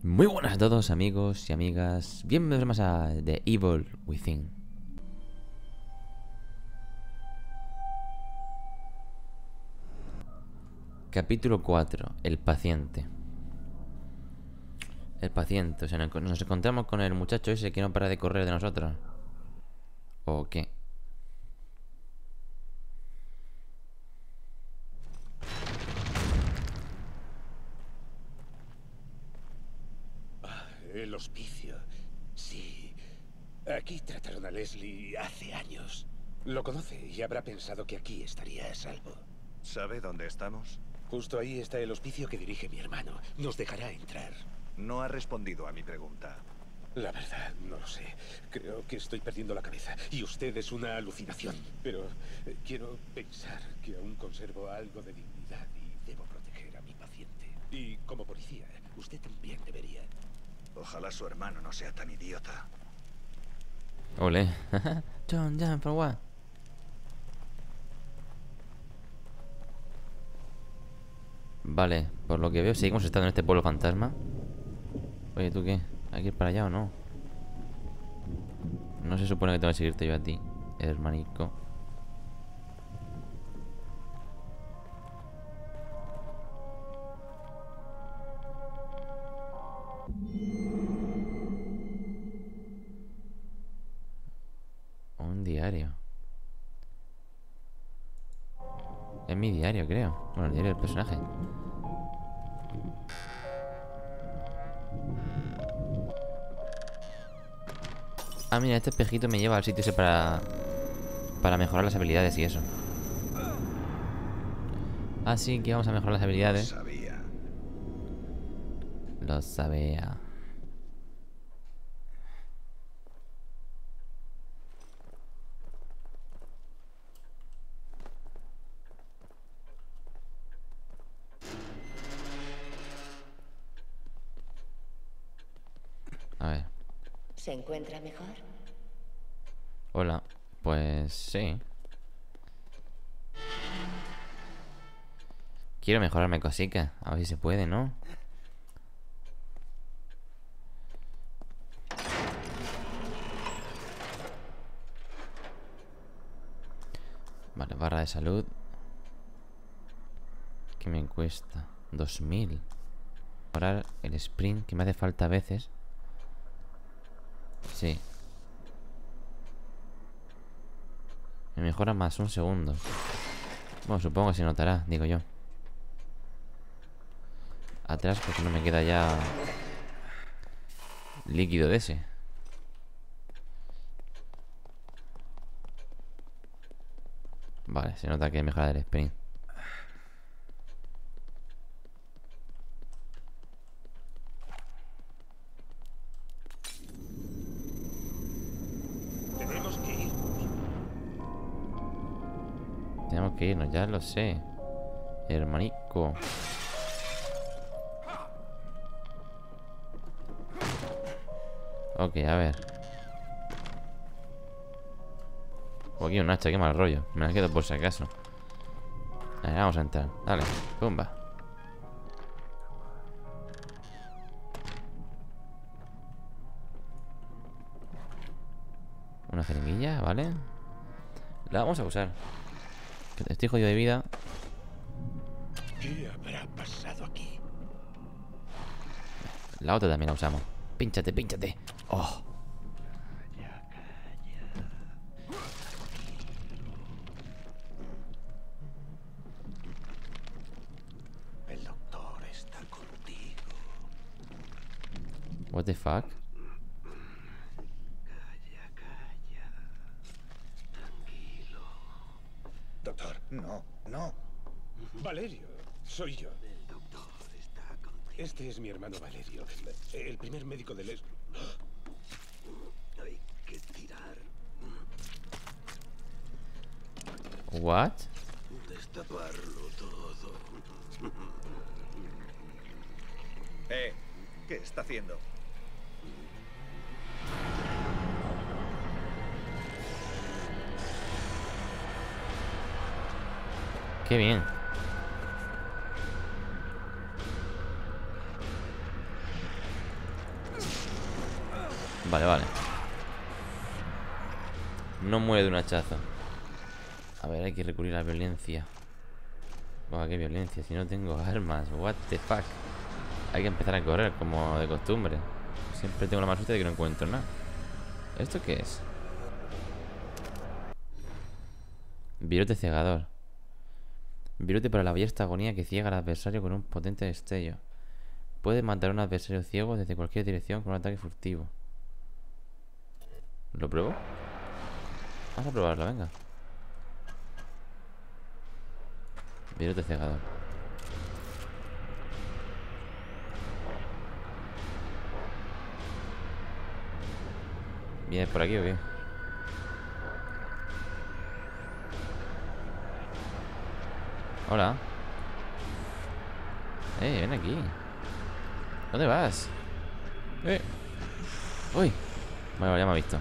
Muy buenas a todos, amigos y amigas. Bienvenidos más a The Evil Within. Capítulo 4. El paciente. El paciente. O sea, nos encontramos con el muchacho ese que no para de correr de nosotros. ¿O qué? El hospicio. Sí. Aquí trataron a Leslie hace años. Lo conoce y habrá pensado que aquí estaría a salvo. ¿Sabe dónde estamos? Justo ahí está el hospicio que dirige mi hermano. Nos dejará entrar. No ha respondido a mi pregunta. La verdad, no lo sé. Creo que estoy perdiendo la cabeza. Y usted es una alucinación. Pero quiero pensar que aún conservo algo de dignidad y debo proteger a mi paciente. Y como policía, usted también debería. Ojalá su hermano no sea tan idiota. Ole. John, for what? Vale, por lo que veo seguimos estando en este pueblo fantasma. Oye, ¿tú qué? ¿Hay que ir para allá o no? No se supone que tengo que seguirte yo a ti, hermanico. Un diario. Es mi diario, creo. Bueno, el diario del personaje. Ah, mira, este espejito me lleva al sitio ese para mejorar las habilidades y eso. Así que vamos a mejorar las habilidades. Sabía. Lo sabía. A ver. ¿Se encuentra mejor? Hola. Pues sí. Quiero mejorarme cosica. A ver si se puede, ¿no? Vale, barra de salud. ¿Qué me cuesta? 2000. Mejorar el sprint, que me hace falta a veces. Sí. Me mejora más un segundo. Bueno, supongo que se notará, digo yo. Atrás porque no me queda ya líquido de ese. Vale, se nota que he mejorado el sprint. Tenemos que irnos. Tenemos que irnos, ya lo sé. Hermanico. Ok, a ver. O aquí un hacha, qué mal rollo. Me la quedo por si acaso. A ver, vamos a entrar. Dale, pumba. Una jeringuilla, ¿vale? La vamos a usar. Que estoy jodido de vida. ¿Qué habrá pasado aquí? La otra también la usamos. Pínchate, pínchate. Oh. El doctor está contigo. What the fuck? Doctor, no, no. Valerio, soy yo. El doctor está contigo. Este es mi hermano Valerio, el primer médico de Leslie. Hay que tirar. What? Destaparlo todo. ¿Qué está haciendo? Qué bien. Vale, vale. No muere de un hachazo. A ver, hay que recurrir a la violencia. Buah, qué violencia, si no tengo armas. What the fuck. Hay que empezar a correr como de costumbre. Siempre tengo la mala suerte de que no encuentro nada. ¿Esto qué es? Virote cegador. Virote para la ballesta agonía que ciega al adversario con un potente destello. Puede matar a un adversario ciego desde cualquier dirección con un ataque furtivo. ¿Lo pruebo? Vamos a probarlo, venga. Virote cegador. ¿Vienes por aquí o qué? Hola. Ven aquí. ¿Dónde vas? Uy. Bueno, ya me ha visto.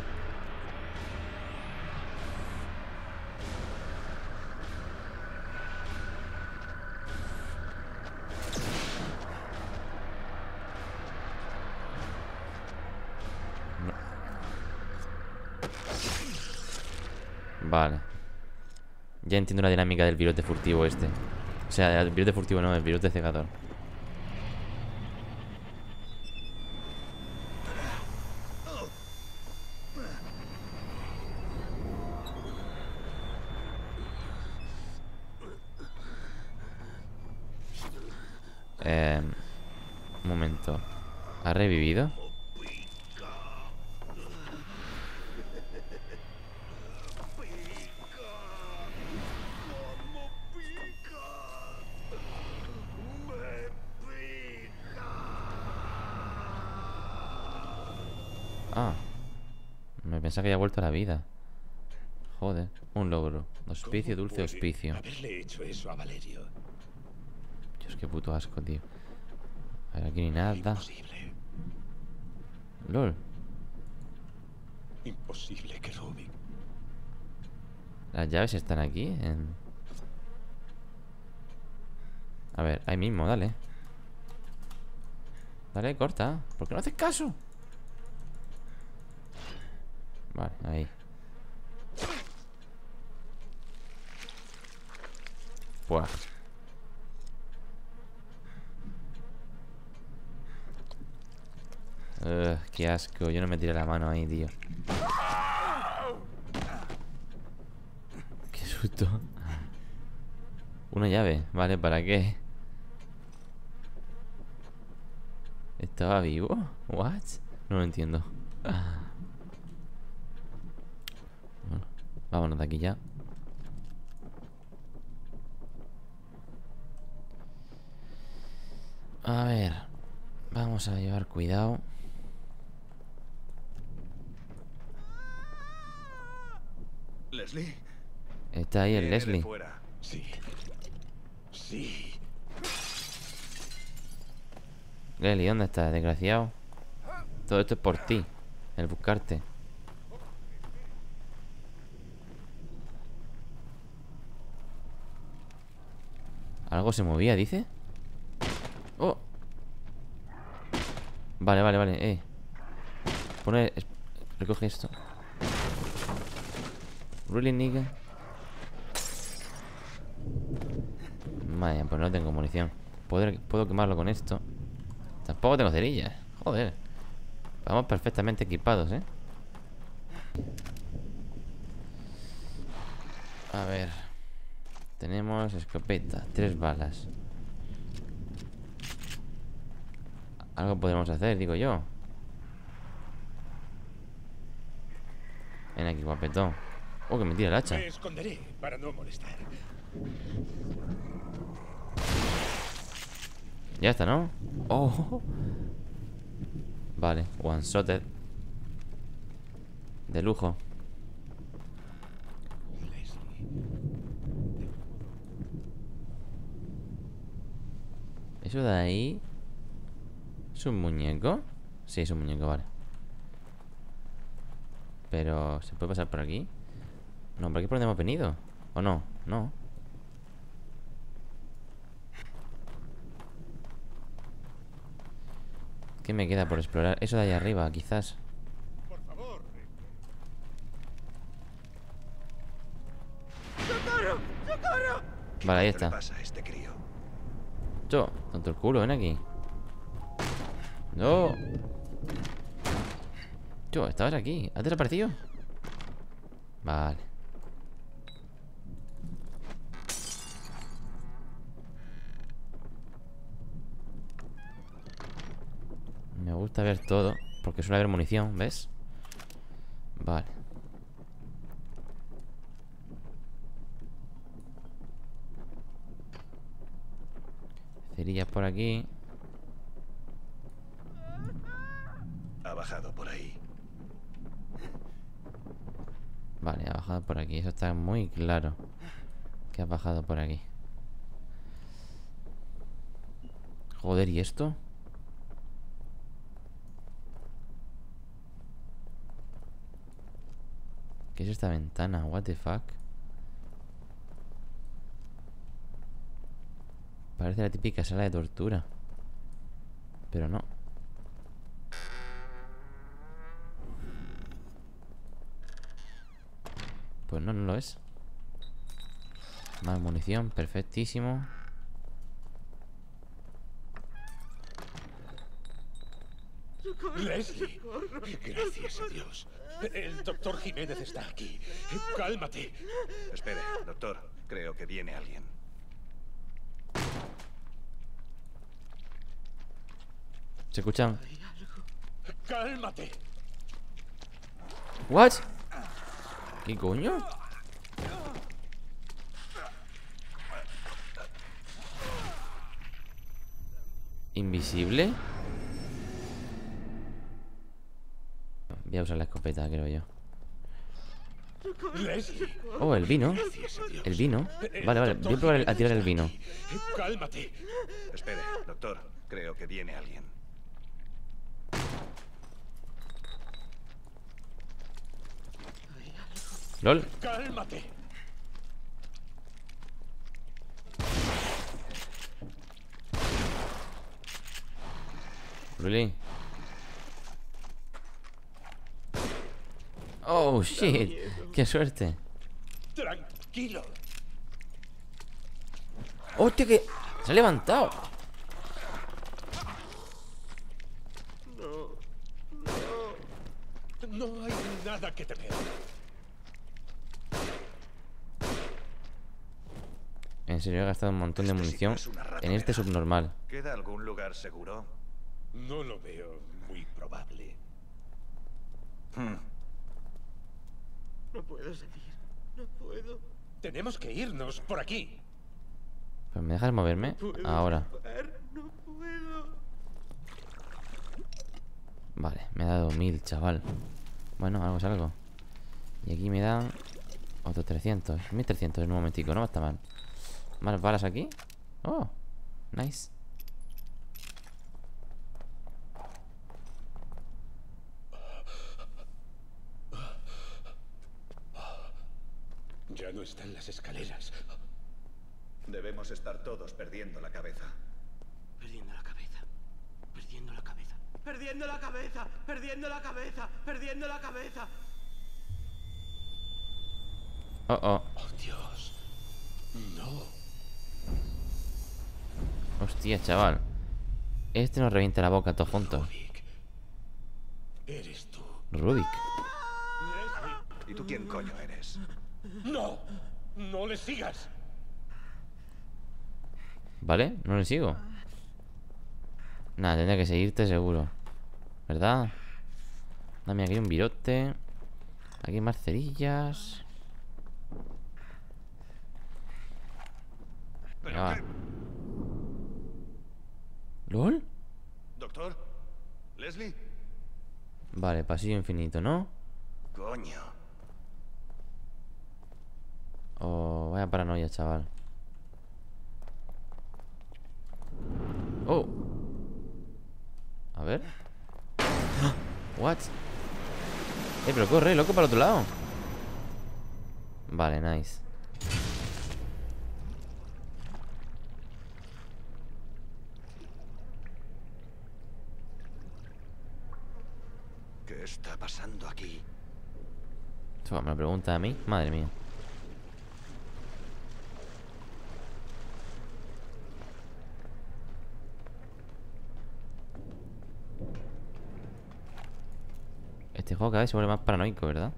Vale. Ya entiendo la dinámica del virote furtivo este. O sea, el virote furtivo no, el virote cegador. Un momento. ¿Ha revivido? Ah, me pensaba que había vuelto a la vida. Joder, un logro. Hospicio, ¿Cómo dulce puede hospicio. haberle hecho eso a Valerio? Dios, qué puto asco, tío. A ver, aquí ni nada. Imposible. LOL. Imposible que Rubik. Las llaves están aquí A ver, ahí mismo, dale. Dale, corta. ¿Por qué no haces caso? Vale, ahí. Buah. Qué asco. Yo no me tiré la mano ahí, tío. Qué susto. Una llave, ¿vale? ¿Para qué? ¿Estaba vivo? ¿What? No lo entiendo. Bueno, vámonos de aquí ya. A ver. Vamos a llevar cuidado. Leslie. Está ahí el Viene de Leslie. fuera. Sí. Sí. Leslie, ¿dónde estás, desgraciado? Todo esto es por ti. El buscarte. Algo se movía, dice. Oh. Vale, vale, vale. Recoge esto. Really, nigga. Vaya, pues no tengo munición. Puedo quemarlo con esto. Tampoco tengo cerillas. Joder. Vamos perfectamente equipados, ¿eh? A ver. Tenemos escopeta, 3 balas. Algo podremos hacer, digo yo. Ven aquí, guapetón. Oh, que me tira el hacha. Me esconderé para no molestar. Ya está, ¿no? Oh. Vale, one-shotted. De lujo. ¿Eso de ahí es un muñeco? Sí, es un muñeco, vale. Pero, ¿se puede pasar por aquí? No, ¿por aquí por donde hemos venido? ¿O no? No. ¿Qué me queda por explorar? Eso de ahí arriba, quizás. Vale, ahí ¿Qué está. le pasa a este crío? Yo, tanto el culo, ven aquí. No. Yo, estabas aquí. ¿Has desaparecido? Vale. Me gusta ver todo, porque suele haber munición, ¿ves? Vale. Cerillas por aquí. Ha bajado por ahí. Vale, ha bajado por aquí. Eso está muy claro. Que ha bajado por aquí. Joder, ¿y esto? ¿Qué es esta ventana? What the fuck? Parece la típica sala de tortura. Pero no. Pues no, no lo es. Más munición, perfectísimo. Leslie, gracias a Dios. El doctor Jiménez está aquí. Cálmate. Espere, doctor. Creo que viene alguien. ¿Se escuchan? Cálmate. ¿What? ¿Qué coño? ¿Invisible? Voy a usar la escopeta, creo yo. Leslie, Oh, el vino. gracias a Dios. El vino. Vale, vale. Voy a probar a tirar el vino. Cálmate. Espere, doctor. Creo que viene alguien. LOL. Cálmate. Really? Oh, shit. Qué suerte. Tranquilo. ¡Hostia, que se ha levantado! No hay nada que temer. En serio, he gastado un montón de munición en este subnormal. ¿Queda algún lugar seguro? No lo veo muy probable. No puedo seguir. No puedo. Tenemos que irnos por aquí. Pues me dejas moverme ahora. No puedo. Vale, me ha dado 1000, chaval. Bueno, algo es algo. Y aquí me dan otros 300. 1300 en un momentico, no está mal. ¿Más balas aquí? Oh, nice. Ya no están las escaleras. Debemos estar todos perdiendo la cabeza. Perdiendo la cabeza. Perdiendo la cabeza. Perdiendo la cabeza. Perdiendo la cabeza. Perdiendo la cabeza. Oh, oh. Oh, Dios. No. Hostia, chaval. Este nos revienta la boca todos juntos. Rubik. Eres tú. Rubik. Leslie. ¿Y tú quién coño eres? No. No le sigas. ¿Vale? No le sigo. Nada, tendría que seguirte seguro. ¿Verdad? Dame aquí un virote. Aquí hay más cerillas. Venga, va. ¿LOL? ¿Doctor? ¿Leslie? Vale, pasillo infinito, ¿no? Coño. Oh, vaya paranoia, chaval. Oh. A ver. What? Pero corre, loco, para el otro lado. Vale, nice. ¿Qué está pasando aquí? Me lo pregunta a mí. Madre mía. Este juego cada vez se vuelve más paranoico, ¿verdad?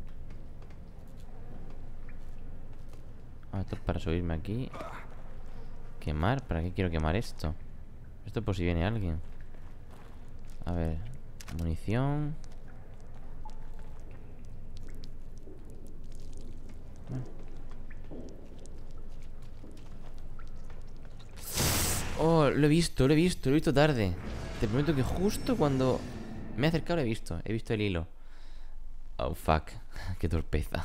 Ah, esto es para subirme aquí. Quemar, ¿para qué quiero quemar esto? Esto por si viene alguien. A ver, munición. Oh, lo he visto tarde. Te prometo que justo cuando me he acercado lo he visto. He visto el hilo. Oh, fuck. Qué torpeza.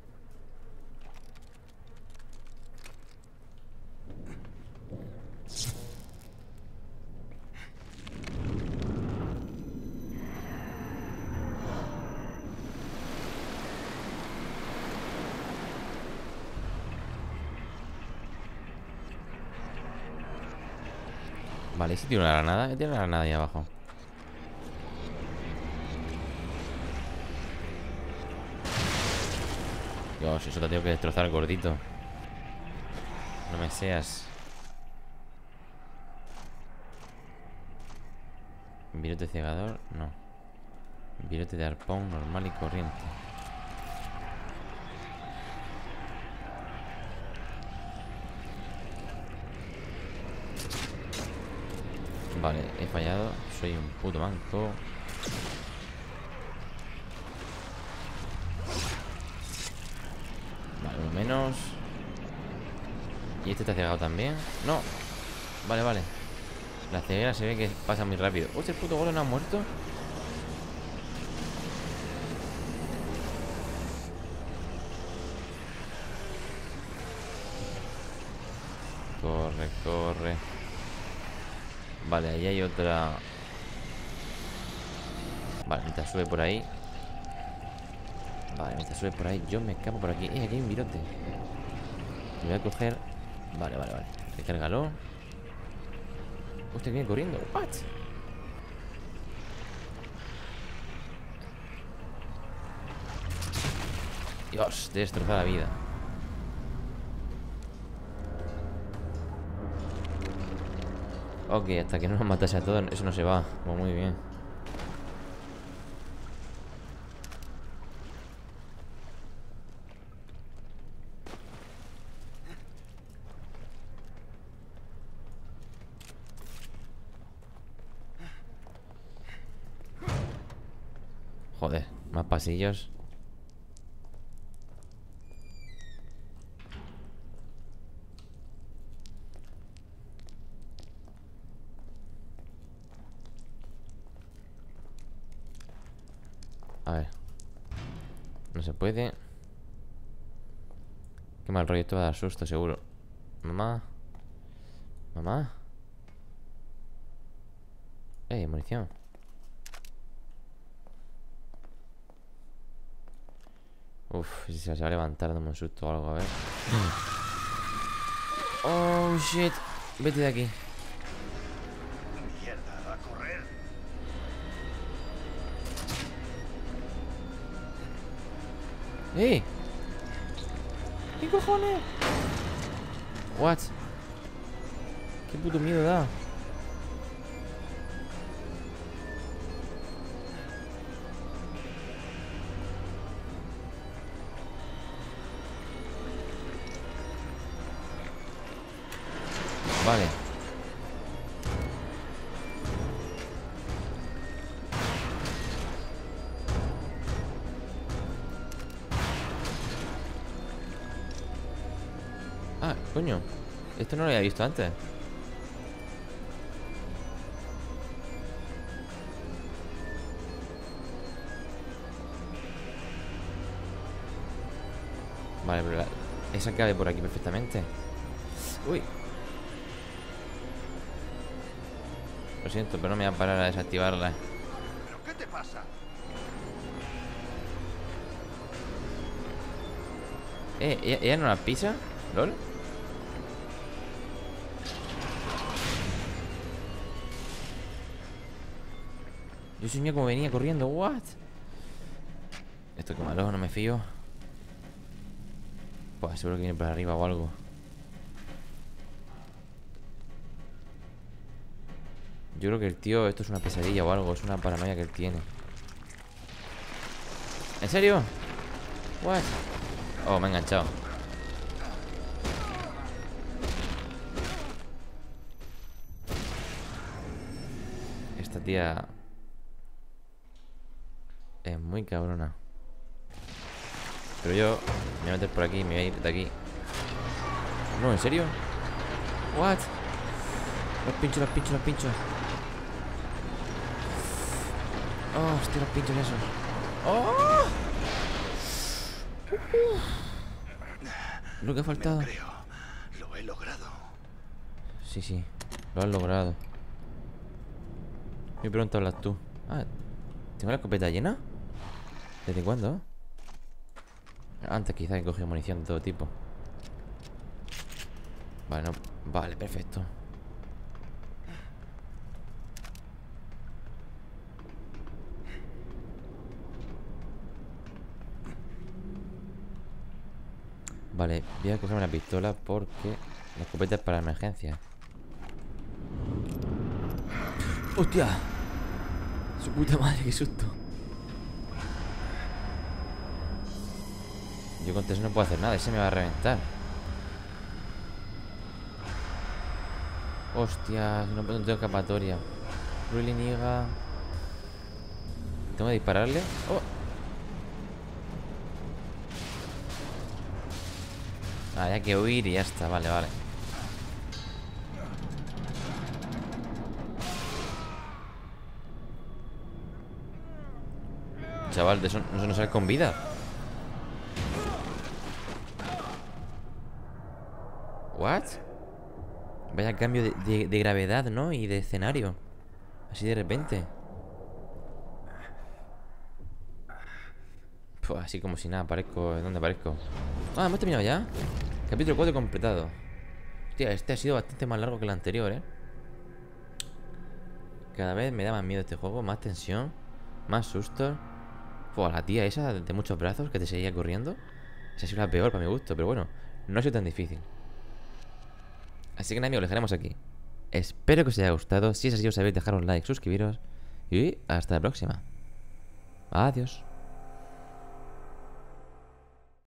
Vale, si tiro una granada. Tiene una granada ahí abajo. Dios, eso te tengo que destrozar, gordito. No me seas. Virote cegador, no. Virote de arpón normal y corriente. Vale, he fallado. Soy un puto manco. Vale, uno menos. Y este está cegado también. No. Vale, vale. La ceguera se ve que pasa muy rápido. ¡Hostia, el puto golo no ha muerto! Corre, corre. Vale, ahí hay otra. Vale, mientras sube por ahí. Vale, mientras sube por ahí, yo me escapo por aquí. Aquí hay un virote. Lo voy a coger. Vale, vale, vale. Recárgalo. Hostia, viene corriendo. What? Dios, te destrozar la vida. Ok, hasta que no nos matase a todos, eso no se va. Pues muy bien. Joder, más pasillos. A ver. No se puede. Qué mal rollo, esto va a dar susto, seguro. Mamá. Mamá. Munición. Uf, si se va a levantar, dame un susto o algo, a ver. Oh, shit. Vete de aquí. Mierda, a correr. ¿Qué cojones? What? Qué puto miedo da. Vale. Ah, coño. Esto no lo había visto antes. Vale, pero esa cabe por aquí perfectamente. Uy. Lo siento, pero no me voy a parar a desactivarla. ¿Pero qué te pasa? ¿Ella no la pisa? ¿Lol? Yo soñé como venía corriendo. ¿What? Esto que malo, no me fío. Pues seguro que viene por arriba o algo. Yo creo que el tío, esto es una pesadilla o algo. Es una paranoia que él tiene. ¿En serio? What? Oh, me he enganchado. Esta tía es muy cabrona. Pero yo me voy a meter por aquí y me voy a ir de aquí. No, ¿en serio? What? Los pinchos, los pinchos, los pinchos. Oh, hostia, los pinchos esos. ¡Oh! Lo que ha faltado. Me lo creo. Lo he logrado. Sí, sí, lo has logrado. Me pregunto, hablas tú. Ah, ¿tengo la escopeta llena? ¿Desde cuándo? Antes quizás he cogido munición de todo tipo. Vale, no. Vale, perfecto. Vale, voy a cogerme la pistola porque la escopeta es para emergencia. ¡Hostia! Su puta madre, qué susto. Yo con eso no puedo hacer nada, ese me va a reventar. Hostia, no tengo escapatoria. Really, niga. ¿Tengo que dispararle? Oh. Ah, hay que huir y ya está, vale, vale. Chaval, de eso no sale con vida. ¿What? Vaya cambio de gravedad, ¿no? Y de escenario. Así de repente. Pues así como si nada, aparezco. ¿Dónde aparezco? Ah, hemos terminado ya. Capítulo 4 completado. Hostia, este ha sido bastante más largo que el anterior, ¿eh? Cada vez me da más miedo este juego. Más tensión. Más sustos. Pues la tía esa de muchos brazos que te seguía corriendo. Esa ha sido la peor para mi gusto. Pero bueno, no ha sido tan difícil. Así que nada, amigos, lo dejaremos aquí. Espero que os haya gustado. Si es así, os sabéis dejar un like, suscribiros. Y hasta la próxima. Adiós.